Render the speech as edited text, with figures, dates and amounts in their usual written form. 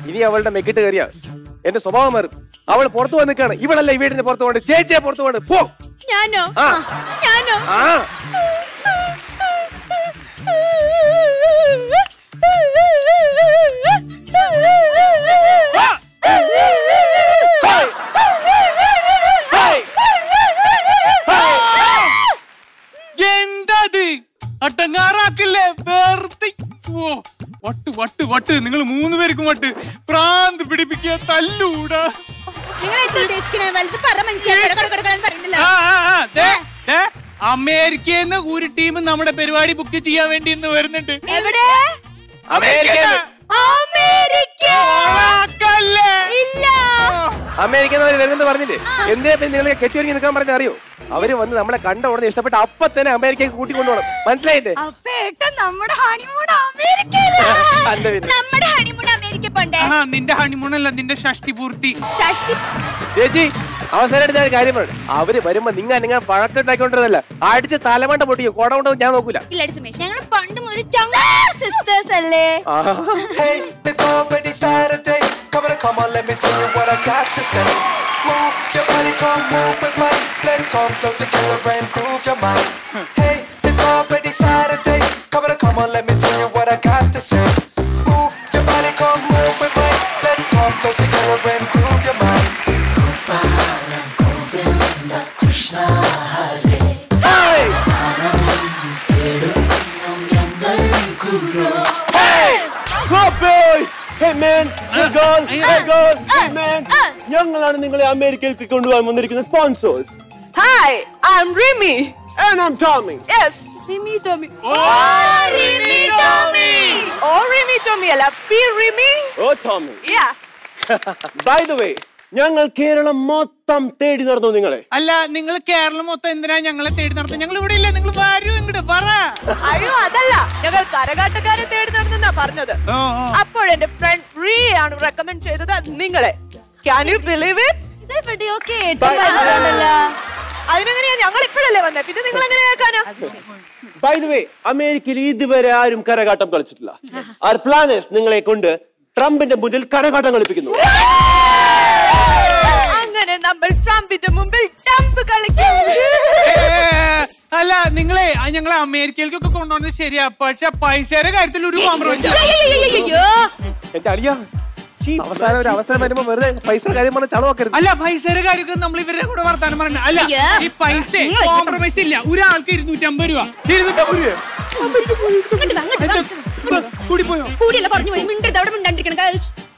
ഇനി അവളുടെ മെക്കിട്ട് കയറിയ എന്റെ സ്വഭാവം മാറും. അവൾ പുറത്തു വന്ന് നിൽക്കാണ്. ഇവളല്ല ഈ വീടിന് പുറത്തു പോകണ്ട, ചേച്ചിയെ പുറത്തു പോകണ്ട. പോ. ഞാനോ? ഞാനോ? എന്തത് അട്ടങ്ങാറാക്കില്ലേ വെറുതെ. വട്ട് വട്ട് വട്ട് നിങ്ങൾ 3 പേർക്കും വട്ട്. പ്രാന്ത് പിടിപ്പിക്കുക, തല്ലൂടാ. അമേരിക്കന്ന് ഒരു ടീം നമ്മുടെ പരിപാടി ബുക്ക് ചെയ്യാൻ വേണ്ടി ഇന്ന് വരുന്നുണ്ട്. എവിടെ? അമേരിക്ക. അമേരിക്ക വരുന്നത് പറഞ്ഞില്ലേ? എന്തിനാ നിങ്ങൾ കെട്ടിയൊരുങ്ങി നിൽക്കാൻ പറഞ്ഞ അറിയോ? അവര് വന്ന് നമ്മളെ കണ്ട ഉടനെ ഇഷ്ടപ്പെട്ട അപ്പൊ തന്നെ അമേരിക്കക്ക് കൂട്ടിക്കൊണ്ടുപോകണം. മനസ്സിലായില്ലേ? നിന്റെ ഹണിമൂണല്ല, നിന്റെ ഷഷ്ടി പൂർത്തി. ചേച്ചി അവസാനമായിട്ട് ഞാൻ കാര്യം പറഞ്ഞു. അവര് വരുമ്പോ നിങ്ങൾ പഴക്കുണ്ടാക്കിക്കൊണ്ടിരുന്നല്ല, അടിച്ച് തലമണ്ട പൊട്ടിയോ കൊട കൊണ്ടോ ഞാൻ നോക്കൂല. ഞങ്ങൾ പണ്ട് മുതൽ സിസ്റ്റേഴ്സ് അല്ലേ? Come on, let me tell you what I got to say. Move your body, come move with mine. Let's come close together and groove your mind. Hey, it's already Saturday. Come on, let me tell you what I got to say. Move your body, come move with mine. Let's come close together and groove your mind. Gopala Govinda Krishna Hare. Hey! Hey! Good boy! Hey man, hey girl, hey girl, hey man. ഞങ്ങളാണ് നിങ്ങളെ അമേരിക്കയിലേക്ക് കൊണ്ടുപോകാൻ വന്നിരിക്കുന്ന sponsors. Hi, I'm Remy. And I'm Tommy. Yes. Remy Tommy. Oh, Remy Tommy. Oh, Remy Tommy അല്ല, P Remy. Oh, Tommy. Yeah. By the way, ഞങ്ങൾ കേരളം മൊത്തം തേടി നടന്നു നിങ്ങളെ. അല്ല, നിങ്ങൾ കേരളം മൊത്തം എന്തിനാ ഞങ്ങളെ തേടി നടത്തുന്നത്? ഞങ്ങൾ ഇവിടെ ഇല്ല, നിങ്ങൾ വരൂ ഇങ്ങോട്ട് പറ. അയ്യോ അതല്ല, ഞങ്ങൾ കരകാട്ടക്കാരെ തേടി നടന്നാ പറഞ്ഞത്. അപ്പോൾ എന്റെ ഫ്രണ്ട് റീ ആണ് റെക്കമെൻഡ് ചെയ്തത് നിങ്ങളെ. Can you believe it? ഇതെവിടെയോ കേട്ടല്ലോ. അതിനെങ്ങനെയാ ഞങ്ങൾ ഇപ്പോഴല്ലേ വന്നേ, പിന്നെ നിങ്ങൾ എങ്ങനെ കേൾക്കാനാ? By the way, അമേരിക്കയിൽ ഇതുവരെ ആരും കരകാട്ടം കളിച്ചിട്ടില്ല. Our plan is നിങ്ങളെ കൊണ്ട് ട്രംപിന്റെ മുന്നിൽ കരകാട്ടം കളിപ്പിക്കുന്നു. അങ്ങനെ നമ്മൾ ട്രംപിന്റെ മുമ്പിൽ ടംപ് കളിക്കും. അല്ല, ഞങ്ങളെ അമേരിക്കയിലേക്കൊക്കെ കൊണ്ടുപോകുന്നത് ശരിയാ, പക്ഷെ പൈസയുടെ കാര്യത്തിൽ ഒരു കോംപ്രമൈസ്. എന്റെ അടിയാ, അവസാനം ഒരു അവസരം വരുമ്പോ വെറുതെ പൈസ കാര്യം പറഞ്ഞ ചളവാക്കരുത്. അല്ല, പൈസയുടെ കാര്യമൊക്കെ നമ്മൾ ഇവരുടെ കൂടെ വർത്താനം പറഞ്ഞ. അല്ല, ഈ പൈസ കോംപ്രമൈസ് ഇല്ല. ഒരാൾക്ക് 250 രൂപ. 250 രൂപ കൂടി പോയോ? കൂടിയല്ല പറഞ്ഞു പോയി. മിണ്ടരുത്, അവിടെ മിണ്ടാണ്ടിരിക്കണം.